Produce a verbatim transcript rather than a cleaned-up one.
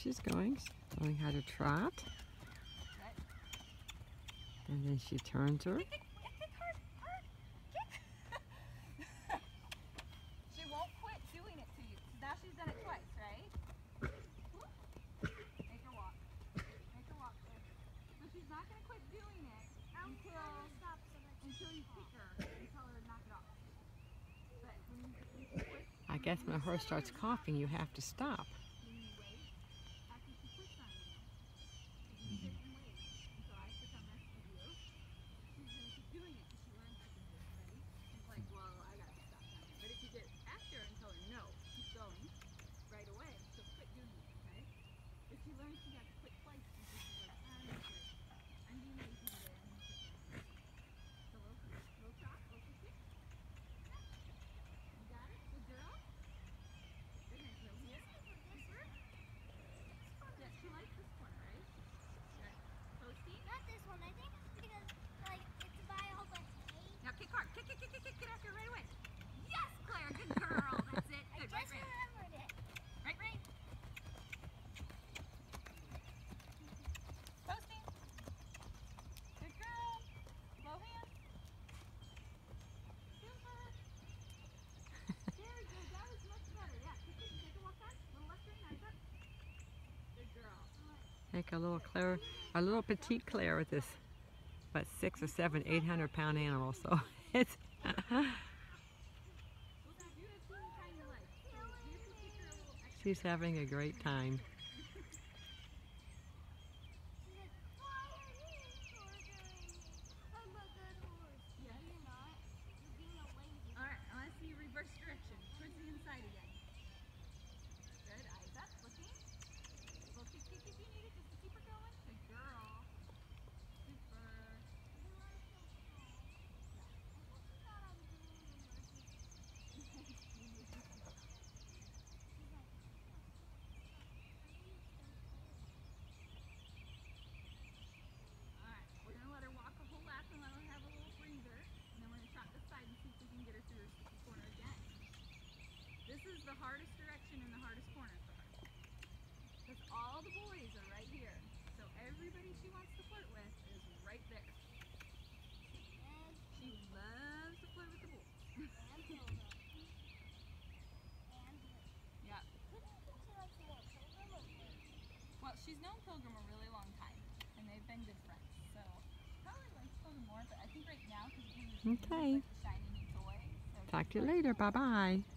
she's going, learning how to trot. And then she turns her. She won't quit doing it to you. Now she's done it twice, right? Make her walk. Make her walk. So she's not going to quit doing it until, until you kick her and tell her to knock it off. But when you, when she quits, I guess when a horse starts coughing, you have to stop. when you wait, after she quits on you, you sit and wait until I sit on next to you. She's going to keep doing it until she learns she can do it, right? She's like, well, I got to stop now. But if you get after her and tell her, no, keep going, right away, she'll quit doing it, okay? If she learns she has to quit twice, she's just like, I'm going to quit. I'm being lazy today, I'm going to quit now. So little, little chop, little kick. You got it? Good girl? Good night, girl. Here? Here? Yeah, she likes this corner, right? Good. Posty? Not this one, I think because like it's by all the hay. Now kick hard. Kick, kick, kick, kick, kick. Get after her right away. Yes, Claire. Good girl. That's it. I Good. just Right, right. remembered it. Right, right. Posty. Good girl. Low hand. Super. Very good. That was much better. Yeah. Kick it. Take a walk on. Little left turn. Eyes up. Good girl. Like a little Claire, a little petite Claire with this, what, six or seven, eight hundred pound animal. So it's. Well, you have two tiny legs. So you have to kick her a little extra. She's having a great time. She's like, why are you torturing me? I'm a good horse. Yeah. No, you're not. You're being a lazy. All right. I want to see you reverse direction. Towards the inside again. Good. Eyes up. Looking. Little kick, kick if you need it, just to keep her going. Good girl. Super. Alright, we're going to let her walk a whole lap and let her have a little breather. And then we're going to trot this side and see if we can get her through her sticky corner again. This is the hardest direction and the hardest corner for her. Because all the boys are right here. So everybody she wants to flirt with is right there. And She loves to flirt with the boys. and Hilda. And Yeah. who do you think she likes more, Pilgrim or Pilgrim? Well, she's known Pilgrim a really long time. And they've been good friends. So probably likes Pilgrim more. But I think right now, because he was Okay. like the shiny new toy. So Talk to you later. Bye bye.